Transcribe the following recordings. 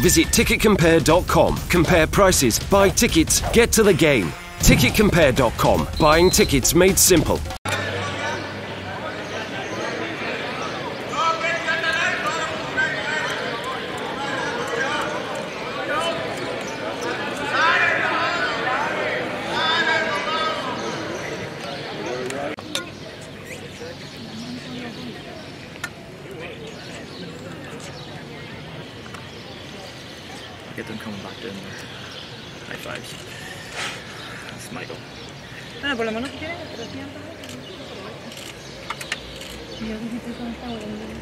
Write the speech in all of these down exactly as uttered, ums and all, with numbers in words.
Visit ticket compare dot com. Compare prices, buy tickets, get to the game. ticket compare dot com. Buying tickets made simple. Get them coming back in. High fives. That's Michael. Ah, por lo menos quieren trescientos. Y yo dijiste con esta buena.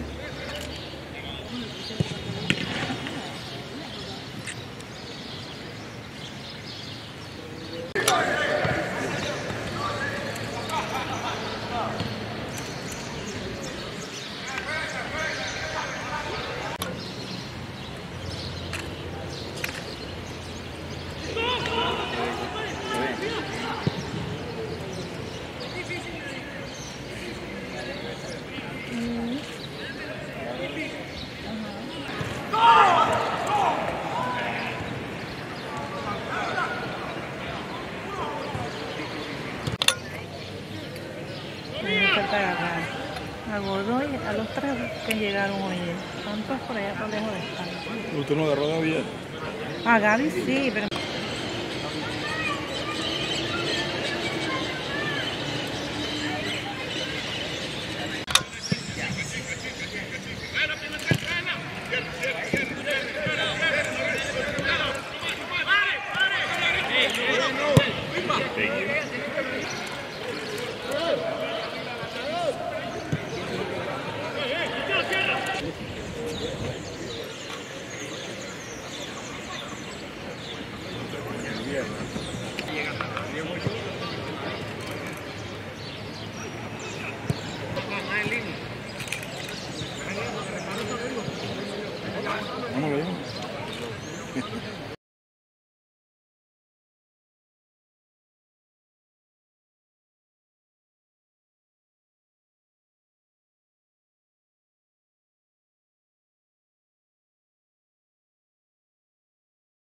A Godoy, a los tres que llegaron hoy. ¿Cuántos por allá tan lejos de estar? ¿Usted no agarró a Gaby? A Gaby sí, pero... Vamos a ver.